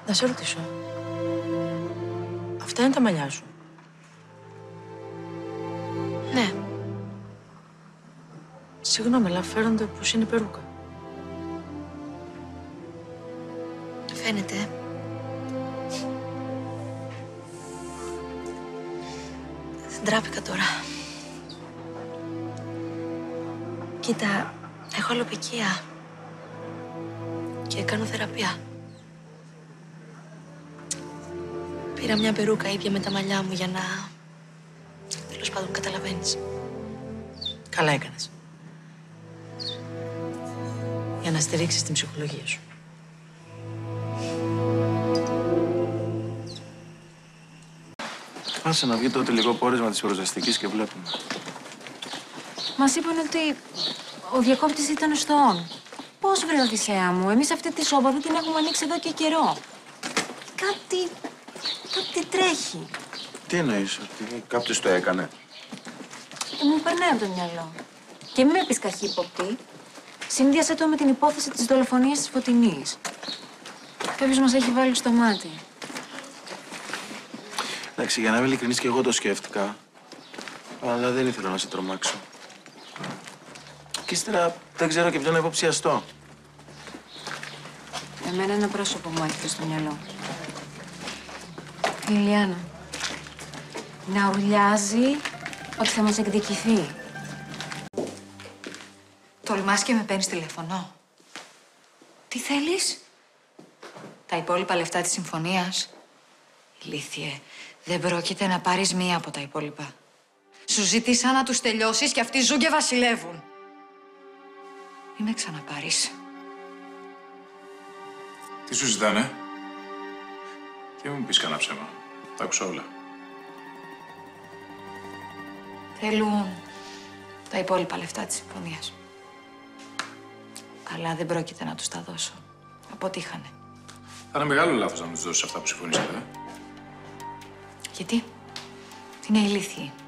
Να σε ρωτήσω. Αυτά είναι τα μαλλιά σου? Ναι. Συγγνώμη, αλλά φέρονται πως είναι περούκα. Φαίνεται. Ντράπηκα τώρα. Κοίτα, έχω αλοπικία και κάνω θεραπεία. Πήρα μια περούκα ίδια με τα μαλλιά μου για να... τέλος πάντων, καταλαβαίνεις. Καλά έκανες. Για να στηρίξεις την ψυχολογία σου. Άσε να βγει το τελικό πόρισμα της πυροσβεστικής και βλέπουμε. Μας είπαν ότι ο διακόπτης ήταν στο on. Πώς, βρε Οδυσσέα μου, εμείς αυτή τη σόμπα δεν την έχουμε ανοίξει εδώ και καιρό. Κάτι τρέχει. Τι εννοείς, ότι κάποιος το έκανε? Μου περνάει από το μυαλό. Και μην με πεις καχύποπτη. Συνδύασε το με την υπόθεση της δολοφονίας της Φωτεινής. Κάποιος μας έχει βάλει στο μάτι. Εντάξει, για να είμαι ειλικρινής και εγώ το σκέφτηκα. Αλλά δεν ήθελα να σε τρομάξω. Και ύστερα δεν ξέρω και ποιον να υποψιαστώ. Εμένα ένα πρόσωπο μου έρχεται στο μυαλό. Η Λιάννα. Να ουρλιάζει ότι θα μας εκδικηθεί. Τολμάς και με παίρνεις τηλέφωνο. Τι θέλεις? Τα υπόλοιπα λεφτά της συμφωνίας. Ηλίθιε, δεν πρόκειται να πάρεις μία από τα υπόλοιπα. Σου ζήτησα να τους τελειώσεις και αυτοί ζουν και βασιλεύουν. Μην με ξαναπάρεις. Τι σου ζητάνε? Και μην μου πεις κανένα ψέμα. Τα άκουσα όλα. Θέλουν τα υπόλοιπα λεφτά της συμφωνίας. Αλλά δεν πρόκειται να τους τα δώσω. Αποτύχανε. Θα είναι μεγάλο λάθος να μου τους δώσεις αυτά που συμφωνήσατε. Γιατί? Είναι ηλίθιοι.